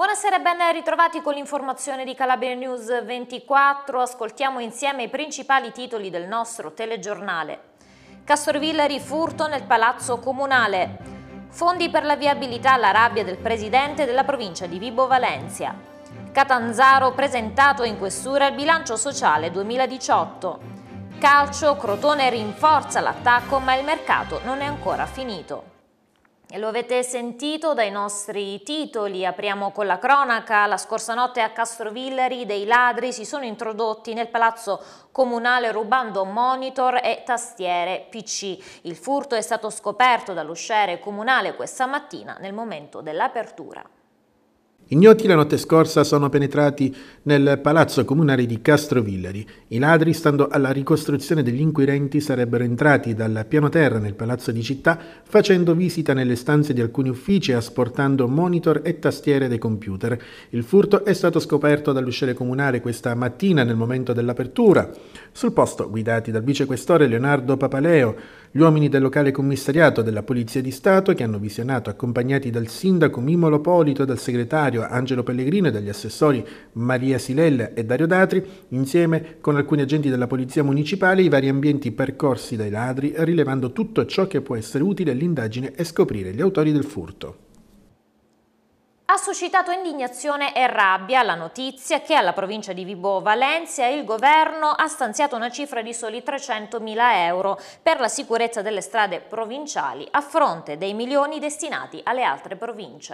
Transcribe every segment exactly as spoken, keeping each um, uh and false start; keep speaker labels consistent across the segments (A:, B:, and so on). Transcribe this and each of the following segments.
A: Buonasera e ben ritrovati con l'informazione di Calabria News ventiquattro. Ascoltiamo insieme i principali titoli del nostro telegiornale. Castrovillari, furto nel palazzo comunale. Fondi per la viabilità alla rabbia del presidente della provincia di Vibo Valentia. Catanzaro, presentato in questura il bilancio sociale duemiladiciotto. Calcio, Crotone rinforza l'attacco ma il mercato non è ancora finito. E lo avete sentito dai nostri titoli, apriamo con la cronaca. La scorsa notte a Castrovillari dei ladri si sono introdotti nel palazzo comunale rubando monitor e tastiere P C. Il furto è stato scoperto dall'usciere comunale questa mattina nel momento dell'apertura.
B: Ignoti la notte scorsa sono penetrati nel palazzo comunale di Castrovillari. I ladri, stando alla ricostruzione degli inquirenti, sarebbero entrati dal piano terra nel palazzo di città facendo visita nelle stanze di alcuni uffici e asportando monitor e tastiere dei computer. Il furto è stato scoperto dall'usciere comunale questa mattina nel momento dell'apertura. Sul posto, guidati dal vicequestore Leonardo Papaleo, gli uomini del locale commissariato della Polizia di Stato, che hanno visionato accompagnati dal sindaco Mimmo Lopolito, dal segretario Angelo Pellegrino e dagli assessori Maria Silella e Dario Datri, insieme con alcuni agenti della Polizia Municipale, i vari ambienti percorsi dai ladri, rilevando tutto ciò che può essere utile all'indagine e scoprire gli autori del furto.
A: Ha suscitato indignazione e rabbia la notizia che alla provincia di Vibo Valentia il governo ha stanziato una cifra di soli trecentomila euro per la sicurezza delle strade provinciali a fronte dei milioni destinati alle altre province.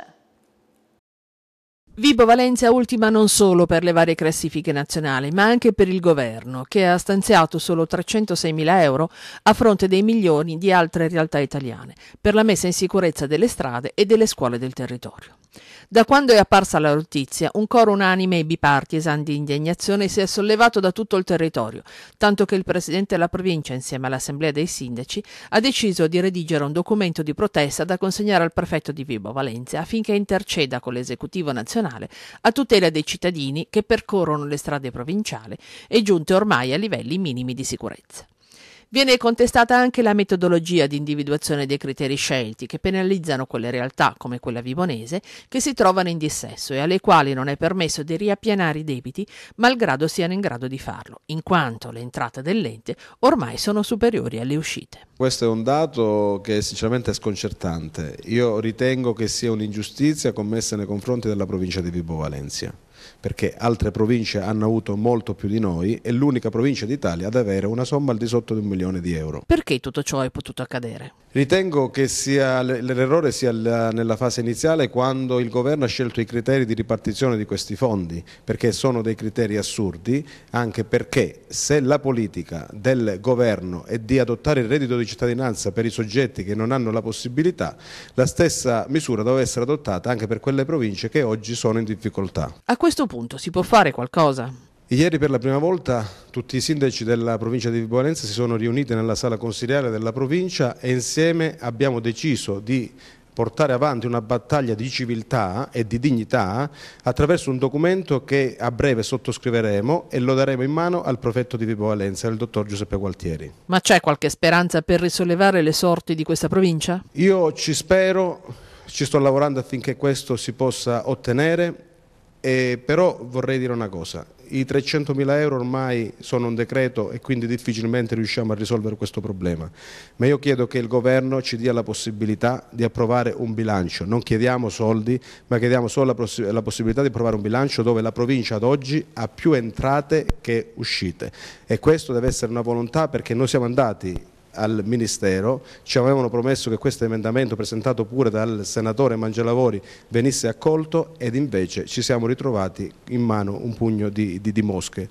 C: Vibo Valentia ultima non solo per le varie classifiche nazionali, ma anche per il governo, che ha stanziato solo trecentoseimila euro a fronte dei milioni di altre realtà italiane per la messa in sicurezza delle strade e delle scuole del territorio. Da quando è apparsa la notizia, un coro unanime e bipartisan di indignazione si è sollevato da tutto il territorio, tanto che il presidente della provincia, insieme all'assemblea dei sindaci, ha deciso di redigere un documento di protesta da consegnare al prefetto di Vibo Valentia affinché interceda con l'esecutivo nazionale a tutela dei cittadini che percorrono le strade provinciali e giunte ormai a livelli minimi di sicurezza. Viene contestata anche la metodologia di individuazione dei criteri scelti che penalizzano quelle realtà, come quella vibonese, che si trovano in dissesso e alle quali non è permesso di riappianare i debiti malgrado siano in grado di farlo, in quanto le entrate dell'ente ormai sono superiori alle uscite.
D: Questo è un dato che sinceramente è sconcertante. Io ritengo che sia un'ingiustizia commessa nei confronti della provincia di Vibo Valentia, perché altre province hanno avuto molto più di noi e l'unica provincia d'Italia ad avere una somma al di sotto di un milione di euro.
C: Perché tutto ciò è potuto accadere?
D: Ritengo che sia l'errore sia nella fase iniziale, quando il governo ha scelto i criteri di ripartizione di questi fondi, perché sono dei criteri assurdi, anche perché se la politica del governo è di adottare il reddito di cittadinanza per i soggetti che non hanno la possibilità, la stessa misura deve essere adottata anche per quelle province che oggi sono in difficoltà.
C: A questo punto si può fare qualcosa?
D: Ieri per la prima volta tutti i sindaci della provincia di Vibo Valentia si sono riuniti nella sala consiliare della provincia e insieme abbiamo deciso di portare avanti una battaglia di civiltà e di dignità attraverso un documento che a breve sottoscriveremo e lo daremo in mano al prefetto di Vibo Valentia, il dottor Giuseppe Gualtieri.
C: Ma c'è qualche speranza per risollevare le sorti di questa provincia?
D: Io ci spero, ci sto lavorando affinché questo si possa ottenere. Eh, però vorrei dire una cosa, i trecentomila euro ormai sono un decreto e quindi difficilmente riusciamo a risolvere questo problema, ma io chiedo che il governo ci dia la possibilità di approvare un bilancio, non chiediamo soldi ma chiediamo solo la, poss la possibilità di approvare un bilancio dove la provincia ad oggi ha più entrate che uscite e questo deve essere una volontà, perché noi siamo andati al Ministero, ci avevano promesso che questo emendamento presentato pure dal senatore Mangialavori venisse accolto ed invece ci siamo ritrovati in mano un pugno di, di, di mosche.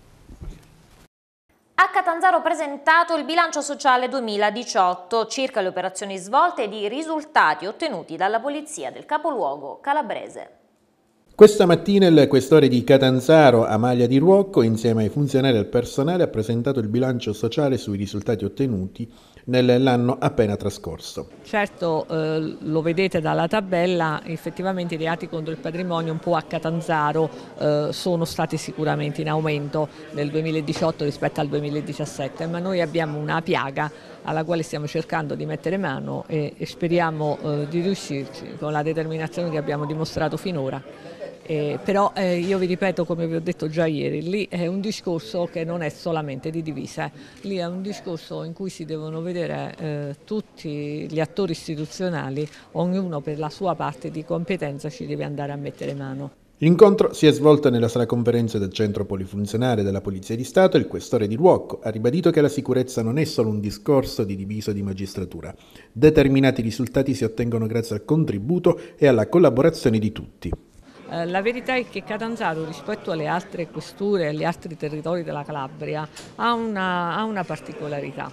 A: A Catanzaro presentato il bilancio sociale duemiladiciotto, circa le operazioni svolte ed i risultati ottenuti dalla polizia del capoluogo calabrese.
B: Questa mattina il questore di Catanzaro, Amalia Di Ruocco, insieme ai funzionari e al personale, ha presentato il bilancio sociale sui risultati ottenuti nell'anno appena trascorso.
E: Certo, eh, lo vedete dalla tabella, effettivamente i reati contro il patrimonio un po' a Catanzaro eh, sono stati sicuramente in aumento nel duemiladiciotto rispetto al duemiladiciassette, ma noi abbiamo una piaga alla quale stiamo cercando di mettere mano e, e speriamo eh, di riuscirci con la determinazione che abbiamo dimostrato finora. Eh, però eh, io vi ripeto, come vi ho detto già ieri, lì è un discorso che non è solamente di divise, lì è un discorso in cui si devono vedere eh, tutti gli attori istituzionali, ognuno per la sua parte di competenza ci deve andare a mettere mano.
B: L'incontro si è svolto nella sala conferenze del Centro Polifunzionale della Polizia di Stato. Il questore di Ruocco ha ribadito che la sicurezza non è solo un discorso di diviso di magistratura. Determinati risultati si ottengono grazie al contributo e alla collaborazione di tutti.
E: Eh, la verità è che Catanzaro, rispetto alle altre questure e agli altri territori della Calabria, ha una, ha una particolarità.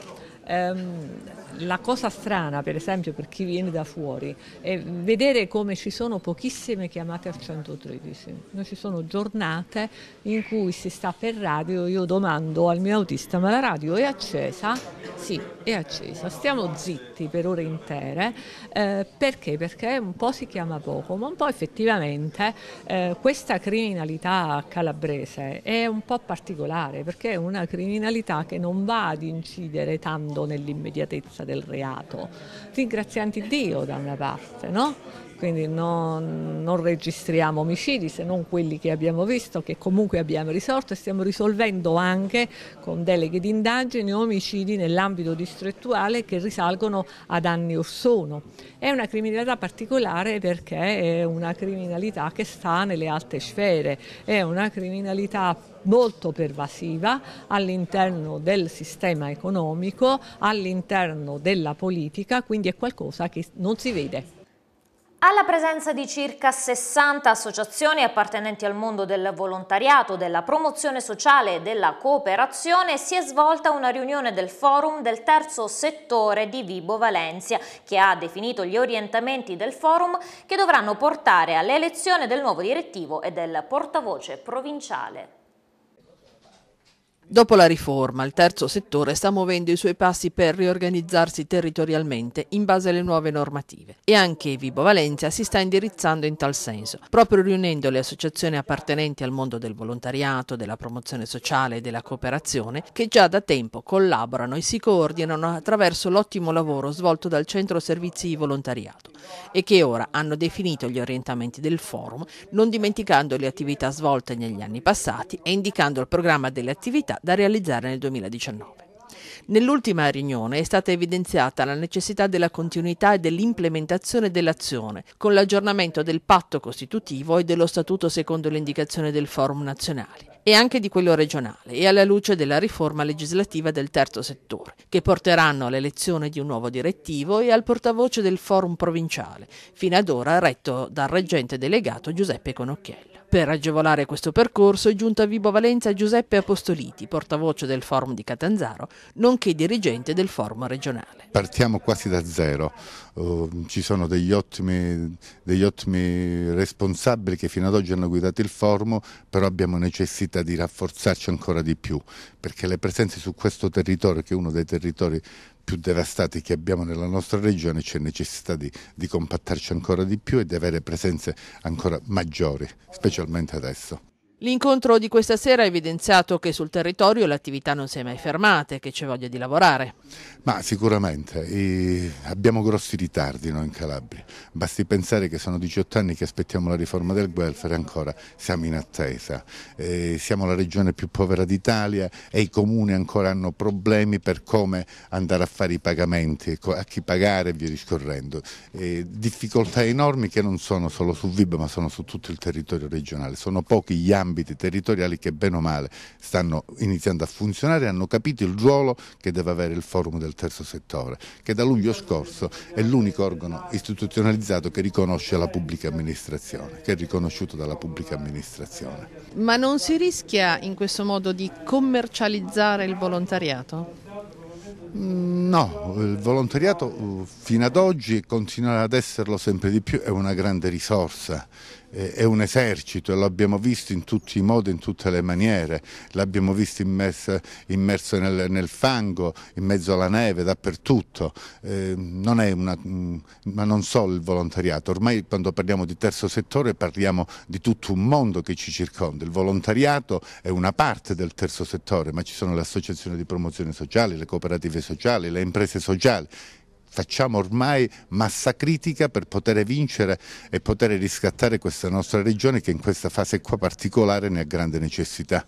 E: Ehm, la cosa strana, per esempio, per chi viene da fuori, è vedere come ci sono pochissime chiamate al centotredici. Noi ci sono giornate in cui si sta per radio, io domando al mio autista: ma la radio è accesa? Sì, è accesa. Stiamo zitti per ore intere, eh, perché? Perché un po' si chiama poco, ma un po' effettivamente eh, questa criminalità calabrese è un po' particolare, perché è una criminalità che non va ad incidere tanto nell'immediatezza del reato, ringrazianti Dio da una parte, no? Quindi non, non registriamo omicidi se non quelli che abbiamo visto, che comunque abbiamo risolto, e stiamo risolvendo anche con deleghe di indagini omicidi nell'ambito distrettuale che risalgono ad anni or sono. È una criminalità particolare perché è una criminalità che sta nelle alte sfere, è una criminalità molto pervasiva all'interno del sistema economico, all'interno della politica, quindi è qualcosa che non si vede.
A: Alla presenza di circa sessanta associazioni appartenenti al mondo del volontariato, della promozione sociale e della cooperazione si è svolta una riunione del forum del terzo settore di Vibo Valentia, che ha definito gli orientamenti del forum che dovranno portare all'elezione del nuovo direttivo e del portavoce provinciale.
C: Dopo la riforma, il terzo settore sta muovendo i suoi passi per riorganizzarsi territorialmente in base alle nuove normative e anche Vibo Valentia si sta indirizzando in tal senso, proprio riunendo le associazioni appartenenti al mondo del volontariato, della promozione sociale e della cooperazione che già da tempo collaborano e si coordinano attraverso l'ottimo lavoro svolto dal Centro Servizi di Volontariato e che ora hanno definito gli orientamenti del forum, non dimenticando le attività svolte negli anni passati e indicando il programma delle attività da realizzare nel duemiladiciannove. Nell'ultima riunione è stata evidenziata la necessità della continuità e dell'implementazione dell'azione, con l'aggiornamento del patto costitutivo e dello statuto secondo le indicazioni del forum nazionale e anche di quello regionale e alla luce della riforma legislativa del terzo settore, che porteranno all'elezione di un nuovo direttivo e al portavoce del forum provinciale, fino ad ora retto dal reggente delegato Giuseppe Conocchiello. Per agevolare questo percorso è giunto a Vibo Valentia Giuseppe Apostoliti, portavoce del forum di Catanzaro, nonché dirigente del forum regionale.
F: Partiamo quasi da zero, uh, ci sono degli ottimi, degli ottimi responsabili che fino ad oggi hanno guidato il forum, però abbiamo necessità di rafforzarci ancora di più, perché le presenze su questo territorio, che è uno dei territori più devastati che abbiamo nella nostra regione, c'è necessità di, di compattarci ancora di più e di avere presenze ancora maggiori, specialmente adesso.
C: L'incontro di questa sera ha evidenziato che sul territorio l'attività non si è mai fermata e che c'è voglia di lavorare.
F: Ma sicuramente eh, abbiamo grossi ritardi noi in Calabria, basti pensare che sono diciotto anni che aspettiamo la riforma del welfare e ancora siamo in attesa. Eh, siamo la regione più povera d'Italia e i comuni ancora hanno problemi per come andare a fare i pagamenti, a chi pagare e via discorrendo. Eh, difficoltà enormi che non sono solo su Vibo ma sono su tutto il territorio regionale, sono pochi gli ambiti territoriali che bene o male stanno iniziando a funzionare e hanno capito il ruolo che deve avere il forum del terzo settore, che da luglio scorso è l'unico organo istituzionalizzato che riconosce la pubblica amministrazione, che è riconosciuto dalla pubblica amministrazione.
C: Ma non si rischia in questo modo di commercializzare il volontariato?
F: No, il volontariato fino ad oggi e continuerà ad esserlo sempre di più, è una grande risorsa, è un esercito e lo abbiamo visto in tutti i modi, in tutte le maniere, l'abbiamo visto immerso, immerso nel, nel fango, in mezzo alla neve, dappertutto, eh, non è una, ma non solo il volontariato, ormai quando parliamo di terzo settore parliamo di tutto un mondo che ci circonda, il volontariato è una parte del terzo settore, ma ci sono le associazioni di promozione sociale, le cooperative sociali, le imprese sociali. facciamo ormai massa critica per poter vincere e poter riscattare questa nostra regione che in questa fase qua particolare ne ha grande necessità.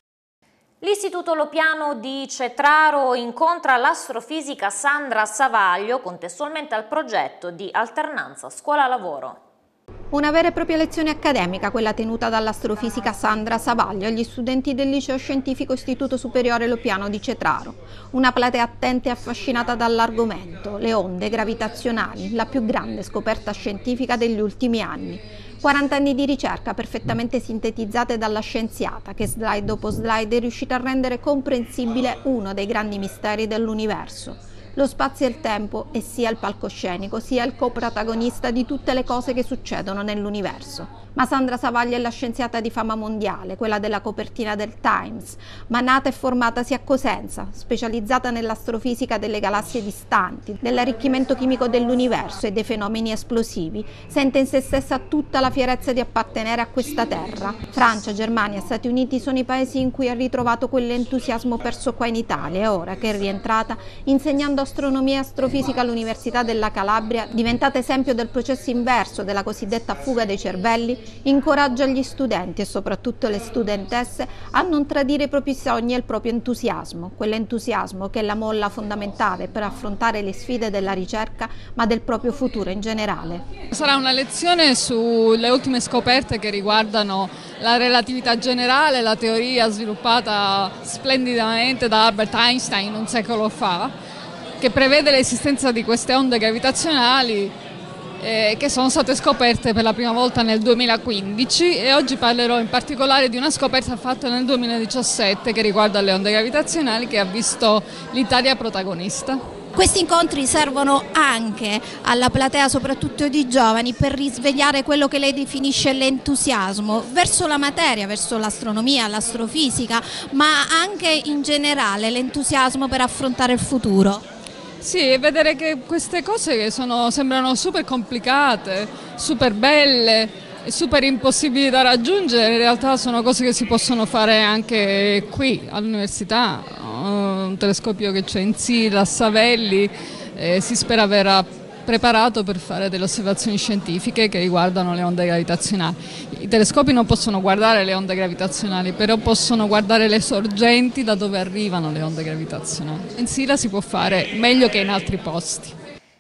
A: L'Istituto Lopiano di Cetraro incontra l'astrofisica Sandra Savaglio contestualmente al progetto di alternanza scuola-lavoro.
G: Una vera e propria lezione accademica, quella tenuta dall'astrofisica Sandra Savaglio agli studenti del Liceo Scientifico Istituto Superiore Lopiano di Cetraro. Una platea attenta e affascinata dall'argomento, le onde gravitazionali, la più grande scoperta scientifica degli ultimi anni. quaranta anni di ricerca perfettamente sintetizzate dalla scienziata che slide dopo slide è riuscita a rendere comprensibile uno dei grandi misteri dell'universo. Lo spazio e il tempo è sia il palcoscenico sia il coprotagonista di tutte le cose che succedono nell'universo. Ma Sandra Savaglio è la scienziata di fama mondiale, quella della copertina del Times, ma nata e formatasi a Cosenza, specializzata nell'astrofisica delle galassie distanti, dell'arricchimento chimico dell'universo e dei fenomeni esplosivi, sente in se stessa tutta la fierezza di appartenere a questa terra. Francia, Germania e Stati Uniti sono i paesi in cui ha ritrovato quell'entusiasmo perso qua in Italia e ora che è rientrata, insegnando astronomia e astrofisica all'Università della Calabria, diventata esempio del processo inverso della cosiddetta fuga dei cervelli, incoraggia gli studenti e soprattutto le studentesse a non tradire i propri sogni e il proprio entusiasmo, quell'entusiasmo che è la molla fondamentale per affrontare le sfide della ricerca ma del proprio futuro in generale.
H: Sarà una lezione sulle ultime scoperte che riguardano la relatività generale, la teoria sviluppata splendidamente da Albert Einstein un secolo fa, che prevede l'esistenza di queste onde gravitazionali eh, che sono state scoperte per la prima volta nel duemilaquindici, e oggi parlerò in particolare di una scoperta fatta nel duemiladiciassette che riguarda le onde gravitazionali, che ha visto l'Italia protagonista.
G: Questi incontri servono anche alla platea, soprattutto di giovani, per risvegliare quello che lei definisce l'entusiasmo verso la materia, verso l'astronomia, l'astrofisica, ma anche in generale l'entusiasmo per affrontare il futuro.
H: Sì, e vedere che queste cose che sono, sembrano super complicate, super belle e super impossibili da raggiungere, in realtà sono cose che si possono fare anche qui all'università. Un telescopio che c'è in Sila, a Savelli, eh, si spera verrà preparato per fare delle osservazioni scientifiche che riguardano le onde gravitazionali. I telescopi non possono guardare le onde gravitazionali, però possono guardare le sorgenti da dove arrivano le onde gravitazionali. In Sila si può fare meglio che in altri posti.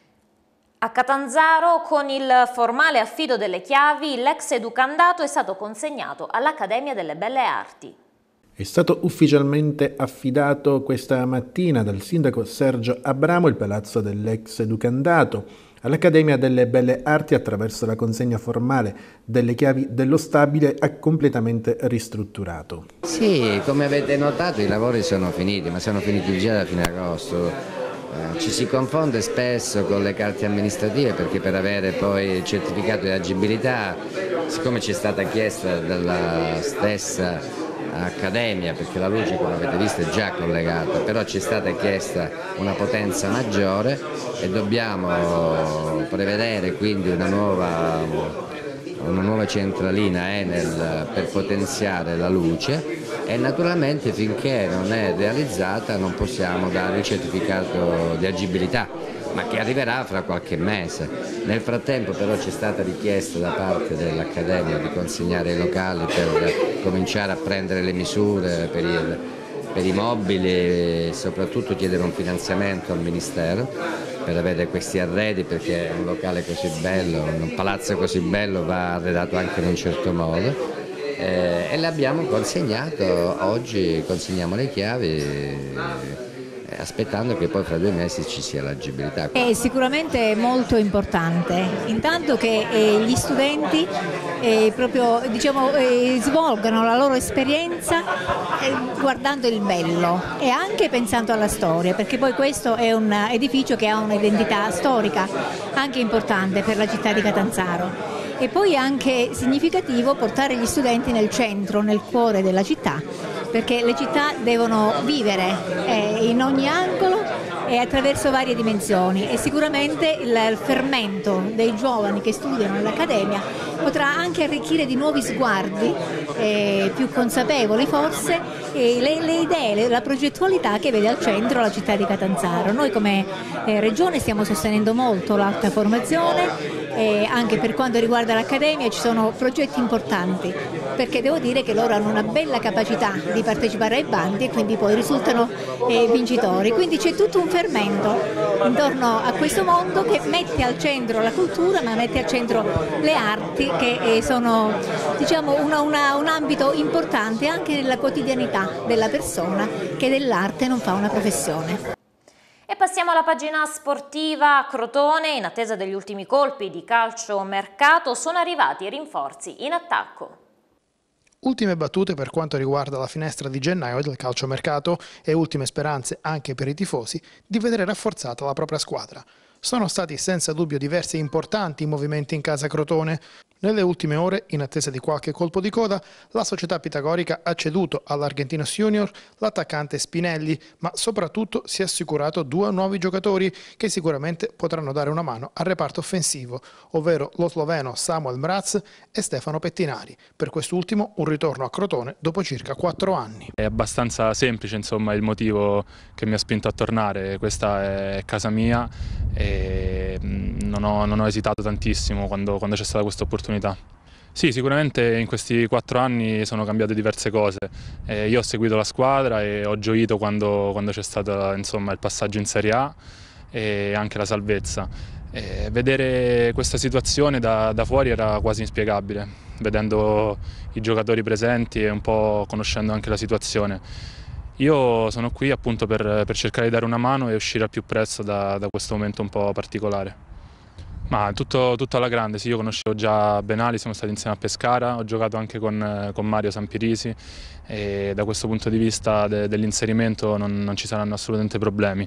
A: A Catanzaro, con il formale affido delle chiavi, l'ex educandato è stato consegnato all'Accademia delle Belle Arti.
B: È stato ufficialmente affidato questa mattina dal sindaco Sergio Abramo il palazzo dell'ex educandato all'Accademia delle Belle Arti attraverso la consegna formale delle chiavi dello stabile completamente ristrutturato.
I: Sì, come avete notato i lavori sono finiti, ma sono finiti già da fine agosto. Eh, ci si confonde spesso con le carte amministrative perché per avere poi il certificato di agibilità, siccome ci è stata chiesta dalla stessa Accademia, perché la luce come avete visto è già collegata, però ci è stata chiesta una potenza maggiore e dobbiamo prevedere quindi una nuova, una nuova centralina Enel per potenziare la luce, e naturalmente finché non è realizzata non possiamo dare il certificato di agibilità, ma che arriverà fra qualche mese. Nel frattempo però ci è stata richiesta da parte dell'Accademia di consegnare i locali per cominciare a prendere le misure per, il, per i mobili e soprattutto chiedere un finanziamento al Ministero per avere questi arredi, perché un locale così bello, un palazzo così bello va arredato anche in un certo modo. Eh, e l'abbiamo consegnato, oggi consegniamo le chiavi aspettando che poi fra due mesi ci sia l'agibilità.
J: È sicuramente molto importante, intanto che eh, gli studenti eh, proprio, diciamo, eh, svolgano la loro esperienza eh, guardando il bello e anche pensando alla storia, perché poi questo è un edificio che ha un'identità storica anche importante per la città di Catanzaro. E poi è anche significativo portare gli studenti nel centro, nel cuore della città, perché le città devono vivere eh, in ogni angolo e attraverso varie dimensioni, e sicuramente il fermento dei giovani che studiano all'Accademia potrà anche arricchire di nuovi sguardi, eh, più consapevoli forse, eh, le, le idee, la progettualità che vede al centro la città di Catanzaro. Noi come eh, Regione stiamo sostenendo molto l'alta formazione, e anche per quanto riguarda l'Accademia ci sono progetti importanti, perché devo dire che loro hanno una bella capacità di partecipare ai bandi e quindi poi risultano eh, vincitori. Quindi c'è tutto un fermento intorno a questo mondo che mette al centro la cultura, ma mette al centro le arti, che eh, sono, diciamo, una, una, un ambito importante anche nella quotidianità della persona, che dell'arte non fa una professione.
A: E passiamo alla pagina sportiva. A Crotone, in attesa degli ultimi colpi di calciomercato, sono arrivati i rinforzi in attacco.
K: Ultime battute per quanto riguarda la finestra di gennaio del calciomercato e ultime speranze anche per i tifosi di vedere rafforzata la propria squadra. Sono stati senza dubbio diversi e importanti i movimenti in casa Crotone. Nelle ultime ore, in attesa di qualche colpo di coda, la società pitagorica ha ceduto all'Argentinos Junior l'attaccante Spinelli, ma soprattutto si è assicurato due nuovi giocatori che sicuramente potranno dare una mano al reparto offensivo, ovvero lo sloveno Samuel Mraz e Stefano Pettinari. Per quest'ultimo un ritorno a Crotone dopo circa quattro anni.
L: È abbastanza semplice, insomma, il motivo che mi ha spinto a tornare. Questa è casa mia e non ho, non ho esitato tantissimo quando, quando c'è stata questa opportunità. Sì, sicuramente in questi quattro anni sono cambiate diverse cose. Eh, io ho seguito la squadra e ho gioito quando, quando c'è stato, insomma, il passaggio in Serie A e anche la salvezza. Eh, vedere questa situazione da, da fuori era quasi inspiegabile, vedendo i giocatori presenti e un po' conoscendo anche la situazione. Io sono qui appunto per, per cercare di dare una mano e uscire al più presto da, da questo momento un po' particolare. Ma tutto, tutto alla grande, sì, io conoscevo già Benali, siamo stati insieme a Pescara, ho giocato anche con, con Mario Sampirisi e da questo punto di vista de, dell'inserimento non, non ci saranno assolutamente problemi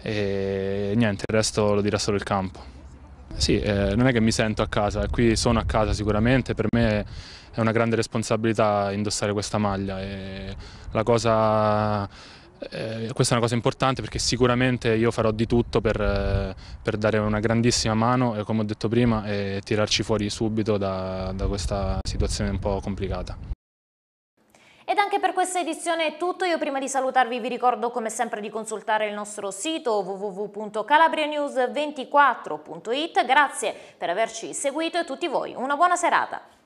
L: e niente, il resto lo dirà solo il campo. Sì, eh, non è che mi sento a casa, qui sono a casa sicuramente, per me è una grande responsabilità indossare questa maglia e la cosa... Eh, questa è una cosa importante perché sicuramente io farò di tutto per, eh, per dare una grandissima mano e, come ho detto prima, e tirarci fuori subito da, da questa situazione un po' complicata.
A: Ed anche per questa edizione è tutto. Io prima di salutarvi vi ricordo come sempre di consultare il nostro sito w w w punto calabria news ventiquattro punto it. Grazie per averci seguito e a tutti voi una buona serata.